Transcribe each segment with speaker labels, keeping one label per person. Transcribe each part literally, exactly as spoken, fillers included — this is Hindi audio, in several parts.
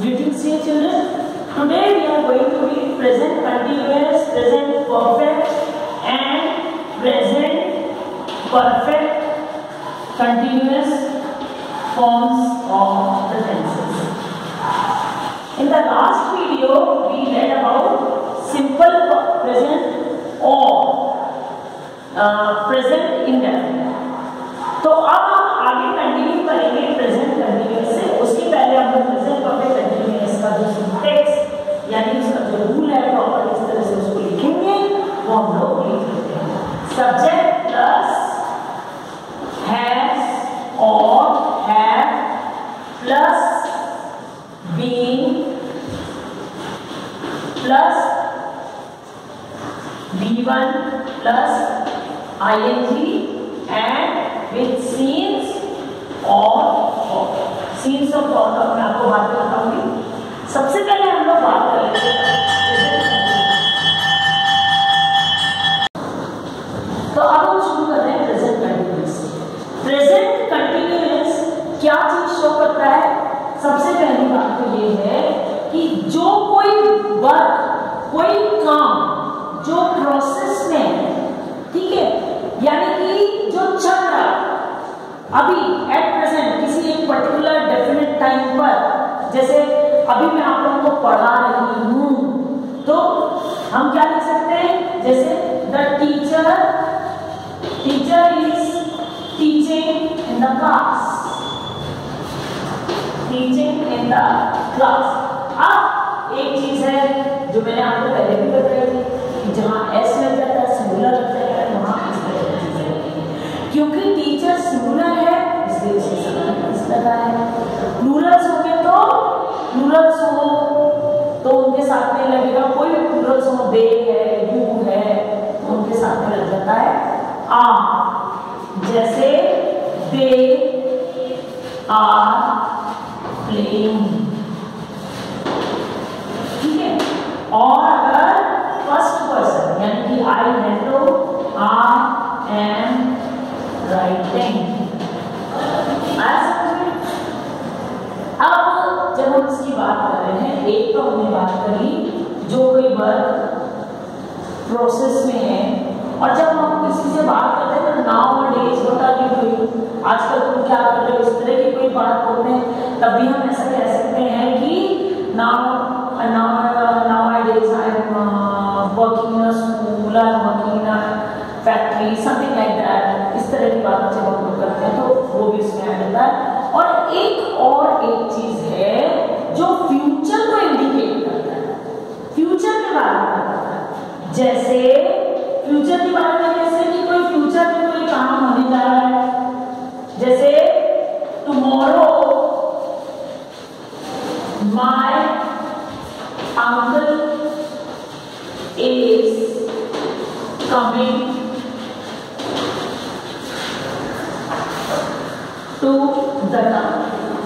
Speaker 1: Greetings dear children. Today we are going to read present continuous, present perfect and present perfect continuous forms of the tenses. In the last video we read about simple present or uh, present indefinite. तो अब हम आगे कंटिन्यू करेंगे प्रेजेंट कंटिन्यूअस से। उसके पहले हम लोग प्रेजेंट परफेक्ट कंटिन्यूअस का जो सिंटैक्स यानी उसका जो रूल है प्रॉपर इस तरह से उसको लिखेंगे वो हम लोग लिख लेते हैं। सब्जेक्ट प्लस हैज और have plus being plus V one plus ING and with scenes और scenes और thought का मैं आपको बात बताऊंगी। सबसे पहले हम लोग बात कर लेते हैं। तो अब हम शुरू कर रहे हैं प्रेजेंट कंटिन्यूअस। प्रेजेंट कंटिन्यूअस क्या चीज शो करता है? सबसे पहली बात तो ये है कि जो कोई वर्क, कोई काम जो प्रोसेस में है, ठीक है, यानी कि जो चल रहा है अभी एट प्रेजेंट किसी एक पर्टिकुलर डेफिनेट टाइम पर, जैसे अभी मैं आप लोगों को पढ़ा रही हूं तो हम क्या लिख सकते हैं? जैसे the teacher teacher is teaching in the class, teaching in the class. अब एक चीज है जो मैंने आपको पहले भी बताई थी, जहां एस लग जाता है, सिंगुलर लगता है, वहां इस तरह की चीजें होती हैं। क्योंकि टीचर सिंगुलर है इसलिए उसे सब्जेक्ट इस लगा है। प्लूरल्स होंगे तो प्लूरल्स हो तो उनके साथ में लगेगा, कोई भी प्लूरल्स हो, दे है, यू है, तो उनके साथ में लग जाता है आ। जैसे दे आर प्लेइंग, ठीक है। और अगर फर्स्ट पर्सन यानी कि आई है तो आई एम राइटिंग। अब जब हम इसकी बात कर रहे हैं, एक तो हमने बात करी जो कोई वर्क प्रोसेस में है, और जब हम किसी से बात करते हैं तो nowadays what are you doing, आजकल तुम क्या कर रहे हो, इस तरह की कोई बात बोलते हैं, तब भी हम ऐसा कह सकते हैं कि now now nowadays I am working in a school, I am working in a factory, something like that. इस तरह की बात जब हम लोग करते हैं तो वो भी इसमें आ जाता है। और एक और एक चीज है जो फ्यूचर को इंडिकेट करता है, फ्यूचर के बारे में बताता है। जैसे फ्यूचर के बारे में कैसे कि कोई फ्यूचर में कोई काम होने जा रहा है, जैसे tomorrow my uncle is coming to the town.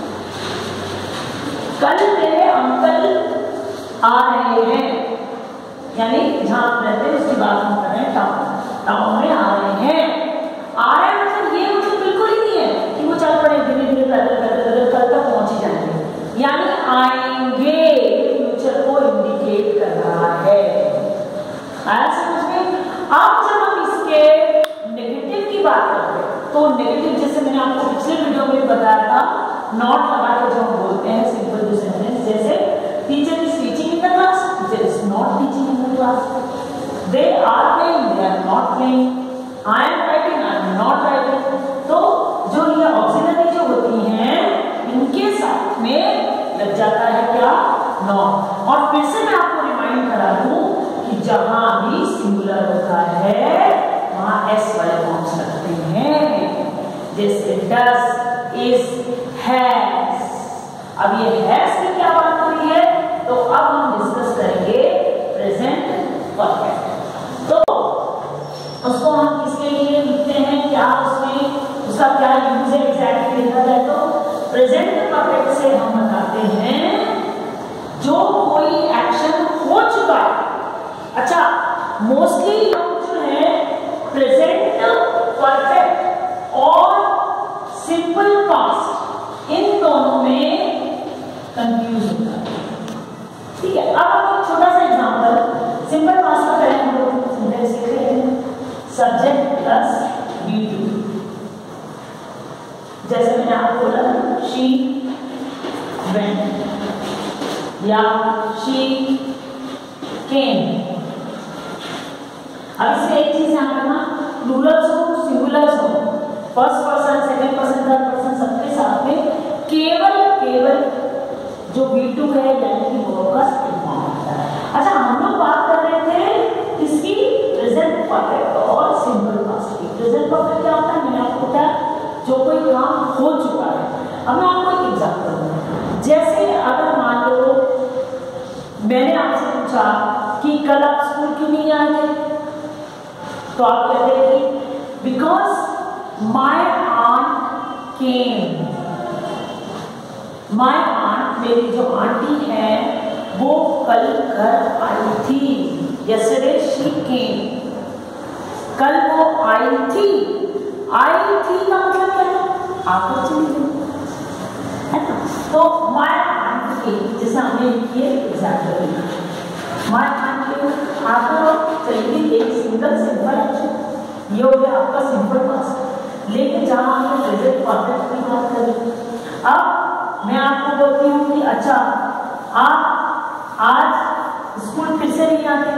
Speaker 1: कल मेरे अंकल आ रहे हैं, यानी जहां आप रहते हैं उसकी बात हम कर रहे हैं, टाउन टाउन में आ रहे हैं। आ रहे हैं मतलब ये मतलब बिल्कुल ही नहीं है कि वो चल पड़े धीरे धीरे पैदल पैदल पैदल कल तक पहुंच ही जाएंगे, यानी आएंगे फ्यूचर को इंडिकेट कर रहा है। आया समझ में? अब जब हम इसके नेगेटिव की बात करते हैं तो नेगेटिव, जैसे मैंने आपको पिछले वीडियो में बताया था, नॉट लगा के जो हम बोलते हैं सिंपल टू सेंटेंस, जैसे teacher is teaching in the class, teacher is not teaching in the class, they are playing, they are not playing, I am writing, I am not writing. तो जो ये ऑक्सिलरी जो होती हैं इनके साथ में लग जाता है क्या? नॉट। और फिर से मैं आपको रिमाइंड करा दूं कि जहां भी सिंगुलर होता है वहां एस वाले फॉर्म्स लगते हैं, जैसे डस, इज, हैज। अब ये हैज की क्या बात हो रही है तो अब हम डिस्कस करेंगे प्रेजेंट परफेक्ट। तो उसको हम किसके लिए लिखते हैं, क्या उसमें उसका क्या यूज है एग्जैक्टली देखा जाए तो प्रेजेंट परफेक्ट से हम बताते हैं जो कोई एक्शन हो चुका है। अच्छा, मोस्टली जो है प्रेजेंट परफेक्ट और सिंपल पास्ट इन दोनों में कंफ्यूज होता है। अब हम छोटा सा एग्जांपल सिंपल पास्ट का करें हम लोग सिंटेक्स लिख रहे हैं सब्जेक्ट प्लस बी टू। जैसे मैंने आपको बोला शी वेंट या शी केम। अब इससे एक चीज ध्यान रखना, प्लूरल्स हो सिंगुलर्स हो, first person second person third person सबके साथ में केवल केवल जो बी टू है यानी कि वर्ब का फॉर्म होता है। अच्छा, हम लोग बात कर रहे थे इसकी प्रेजेंट परफेक्ट और सिंपल पास्ट की। प्रेजेंट परफेक्ट क्या होता है, मैंने आपको बताया जो कोई काम हो चुका है। अब मैं आपको एक एग्जांपल दूंगा, जैसे अगर मान लो मैंने आपसे पूछा कि कल आप स्कूल क्यों नहीं आए थे, तो आप कहते हैं कि because my aunt came. My aunt, मेरी जो आंटी है वो कल घर आई थी। यस्टरडे शी केम, कल वो आई थी। आई थी का मतलब क्या है, आकर चली गई है ना। तो माई आंट केम, जैसे हमने ये एग्जाम्पल लिखा, माई आंट केम आकर चली गई, एक सिंगल सिंपल एक्शन, ये हो गया आपका सिंपल पास्ट। लेकिन जहां हमने प्रेजेंट परफेक्ट की बात करी, अब मैं आपको बोलती हूँ कि अच्छा आप आज स्कूल फिर से नहीं आते,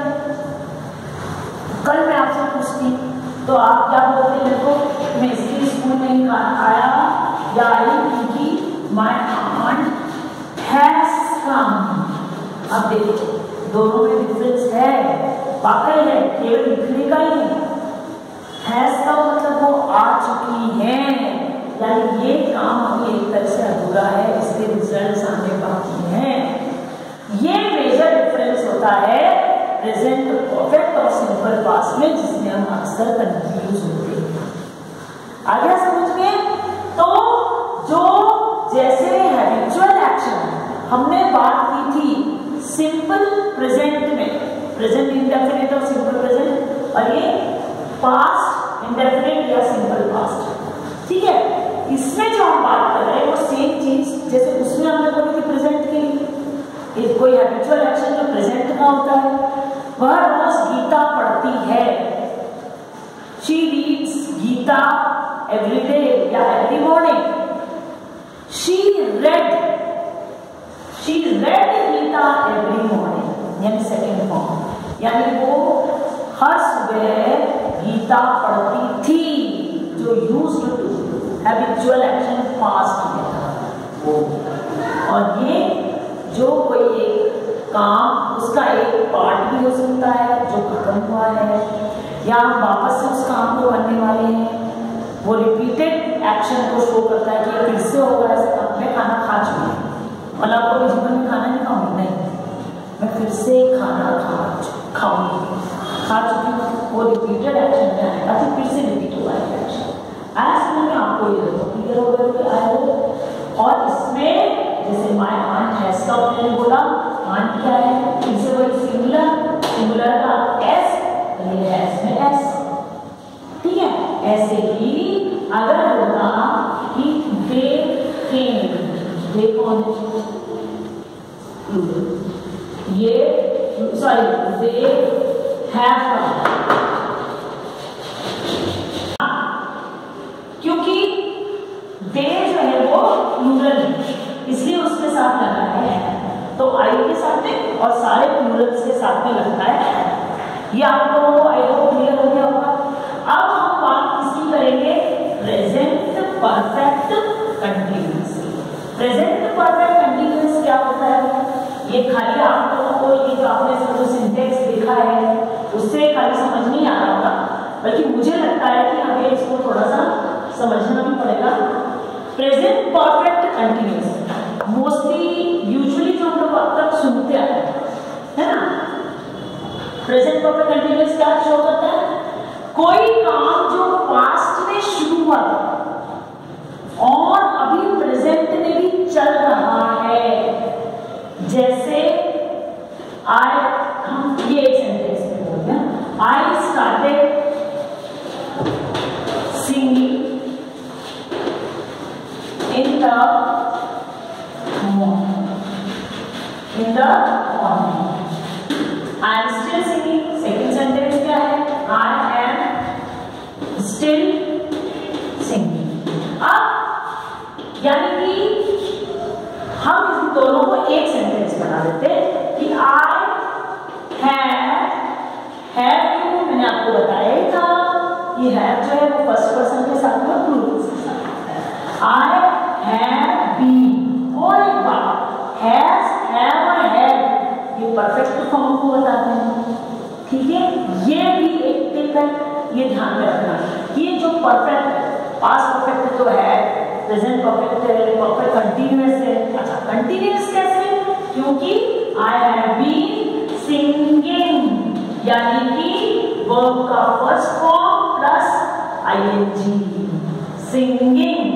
Speaker 1: कल मैं आपसे पूछती तो आप क्या बोलते हैं, देखो मैं इसलिए स्कूल नहीं आया या आई क्योंकि माय आंट हैज कम। अब देखो दोनों में डिफरेंस है, वाकई है, केवल लिखने का ही नहीं। हैज का मतलब वो आ चुकी है, यानी ये काम अभी एक तरह से अधूरा है, इसके रिजल्ट आने बाकी हैं। ये मेजर डिफरेंस होता है प्रेजेंट परफेक्ट और सिंपल पास्ट में, जिसमें हम अक्सर कंफ्यूज होते हैं। आ गया समझ में? तो जो जैसे हैबिचुअल एक्शन हमने बात की थी सिंपल प्रेजेंट में, प्रेजेंट इंडेफिनिट और सिंपल प्रेजेंट, और ये पास्ट इंडेफिनिट या सिंपल पास्ट, ठीक है। इसमें जो हम बात कर रहे हैं वो सेम चीज जैसे उसमें हमने बोली थी प्रेजेंट के लिए, कोई हैबिचुअल एक्शन जो प्रेजेंट का होता है, वह रोज गीता पढ़ती है। She reads Gita every day या every morning. She read, she read Gita every morning, यानी सेकेंड फॉर्म, यानी वो हर सुबह गीता पढ़ती थी, जो used to habitual action past में। और ये जो कोई एक काम उसका एक पार्ट भी हो सकता है जो खत्म हुआ है, या हम वापस से उस काम को करने वाले हैं, वो रिपीटेड एक्शन को शो करता है कि फिर से होगा ऐसा काम। मैं खाना खा चुकी हूँ, मतलब आपको जीवन में खाना नहीं खाऊंगी, नहीं, मैं फिर से खाना खा खाऊंगी, खा चुकी हूँ, वो रिपीटेड एक्शन में आएगा, फिर फिर से रिपीट होगा एक्शन। आज मैं आपको ये देखो क्लियर हो गया आए हो। और इसमें जैसे माय आंट हैज का मैंने बोला, आंट क्या है, फिर से वही सिंगुलर, सिंगुलर का एस, ये हैज में एस, ठीक है। ऐसे ही अगर होगा कि दे केम, दे कौन ये, सॉरी दे हैव कम, क्योंकि दे जो है वो प्लूरल है इसलिए उसके साथ लगा है, तो आई के साथ में और सारे प्लूरल्स के साथ में लगता है। ये आप लोगों को आई होप क्लियर हो गया होगा। अब हम बात किसकी करेंगे, present perfect continuous. Present perfect continuous क्या होता है, ये खाली आप लोगों को ये जो आपने इसका जो सिंटेक्स देखा है उससे खाली समझ नहीं आ रहा होगा, बल्कि मुझे लगता है कि हमें इसको थोड़ा सा समझना भी पड़ेगा। Present perfect continuous mostly usually जो हम लोग अब तक सुनते आए है ना, प्रेजेंट परफेक्ट कंटीन्यूअस क्या शो करता है, कोई काम जो पास्ट में शुरू हुआ था और अभी प्रेजेंट में भी चल रहा है। जैसे आई, हम ये एक सेंटेंस में बोल रहे हैं, I started singing in the morning, in the morning. I am still singing, second sentence क्या है, आई एम स्टिल सिंगिंग। अब यानी कि हम इन दोनों को एक सेंटेंस बना देते कि आई हैव, हैव क्यों मैंने आपको बताया ही था, ये हैव जो है वो फर्स्ट पर्सन के साथ में प्लूरल के साथ है। आई हैव बीन, और एक बात, हैज, हैव और हैव ये परफेक्ट फॉर्म को बताते हैं, ठीक है। ये भी एक टिप है, ये ध्यान में रखना। ये जो परफेक्ट, पास्ट परफेक्ट तो है, प्रेजेंट परफेक्ट है, परफेक्ट कंटीन्यूअस है। अच्छा, कंटीन्यूअस कैसे, क्योंकि आई हैव बीन सिंगिंग, यानी कि वर्ब का first form plus ING, singing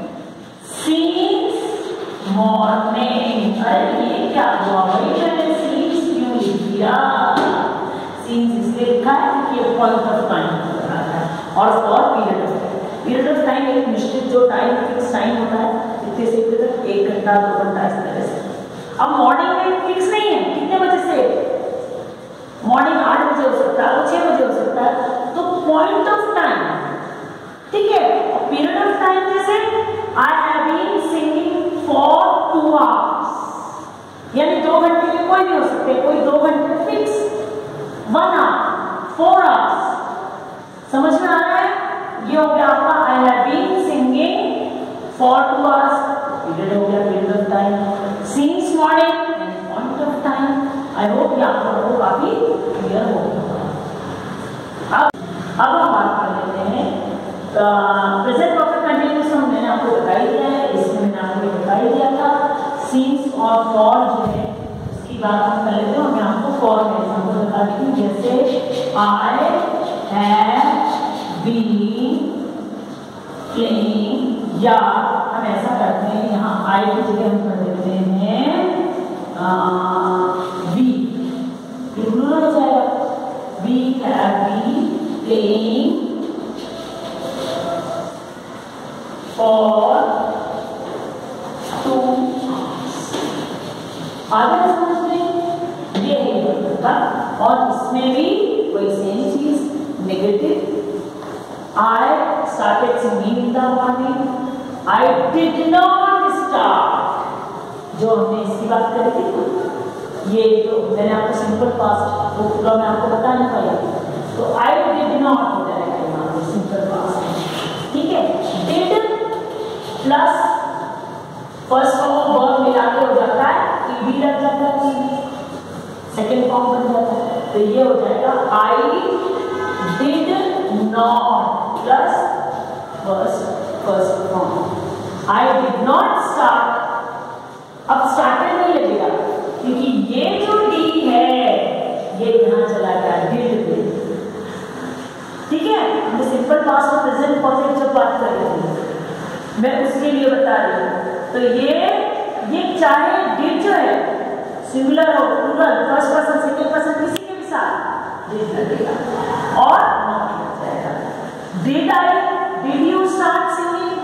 Speaker 1: since morning. अरे ये क्या हुआ भाई, मैंने सिंस क्यों लिख दिया, सिंस इसलिए लिखा है कि ये पॉइंट ऑफ टाइम बता रहा है, और for period of time. Period of time एक निश्चित जो टाइम फिक्स टाइम होता है, इतने से इतने तक, एक घंटा दो घंटा इस तरह से। अब मॉर्निंग में फिक्स नहीं है कितने बजे से, मॉर्निंग आठ बजे हो सकता है, छह बजे हो सकता है, तो पॉइंट ऑफ टाइम, ठीक है। और पीरियड ऑफ टाइम जैसे I have been singing for two hours, यानी दो घंटे के कोई भी हो सकते हैं, कोई दो घंटे fix, one hour, four hours, समझ में आ रहा है। ये हो गया आपका I have been singing for two hours, period हो गया, period of time, since morning, point of time. I hope ये आप लोगों को काफी क्लियर हो गया। अब अब हम बात कर लेते हैं प्रेजेंट परफेक्ट कंटीन्यूअस, हम मैंने आपको बता ही दिया है, इसमें मैंने आपको बता ही दिया था। सिंस और फॉर जो है इसकी बात हम कर लेते हैं, मैं आपको फॉर का एग्जांपल बता देती हूँ। जैसे आई हैव बीन प्लेइंग, या हम ऐसा करते हैं यहाँ आई की जगह हम कर देते हैं वी, प्लूरल हो जाएगा, we have been playing for two hours. आगे समझ में ये है, और इसमें भी कोई सेम चीज, negative, I started singing in the morning. I did not start. जो हमने इसकी बात करी थी, ये जो मैंने आपको सिंपल पास्ट वो पूरा मैं आपको बता नहीं पाया, तो I did not हो जाएगा यहाँ पे सिंपल पास्ट, ठीक है। did plus first form verb मिला के हो जाता है, ईडी लग जाता है, सेकेंड फॉर्म बन जाता है, तो ये हो जाएगा I did not plus first first form. I did not start. अब started नहीं लगेगा, क्योंकि ये जो D है ये यहाँ चला गया did पे, ठीक है। हम सिंपल पास्ट और प्रेजेंट परफेक्ट जब बात कर रहे थे, मैं उसके लिए बता रही हूँ। तो ये ये चाहे did जो है सिंगुलर हो, plural, first person second person किसी के भी साथ did लगेगा, और not लग जाएगा। Did I, did you start singing?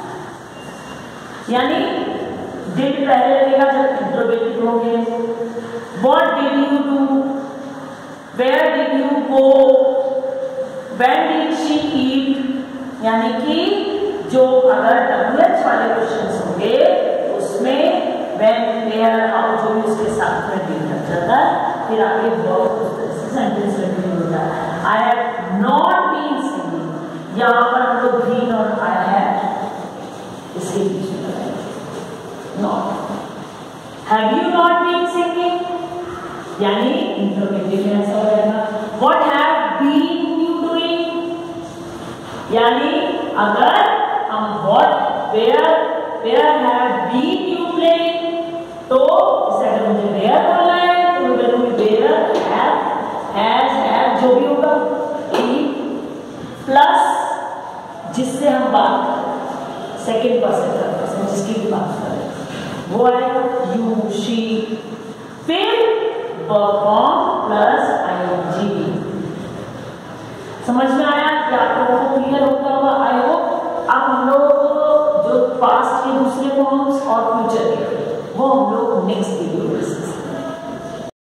Speaker 1: यानी did पहले लगेगा जब इंट्रोगेटिव होंगे। What did you do? Where did you go? When did she eat? यानी कि जो अगर W H वाले क्वेश्चंस होंगे उसमें when, where, how जो भी उसके साथ में did लग जाता है, फिर आगे वर्ब उस तरह से सेंटेंस कंटिन्यू होता है। I have not been singing, यहाँ पर हम लोग बीन और आई हैव इसके बीच में लगाएंगे, not. Have you not been singing, यानी इंट्रोगेटिव में ऐसा हो जाएगा। What have been you doing, यानी अगर हम what, where, where have been you playing, तो इसे अगर मुझे वेयर बोलना है तो मैं बोलूंगी वेयर हैव, हैज, हैव जो भी होगा, प्लस जिससे हम बात करें सेकेंड पर्सन का पर्सन जिसकी भी बात करें वो आएगा यू, शी, फिर वर्ब फॉर्म प्लस आईएनजी। समझ में आया कि आप लोगों को क्लियर होता होगा, आई होप। अब हम लोग जो पास्ट के दूसरे फॉर्म्स और फ्यूचर के वो हम लोग नेक्स्ट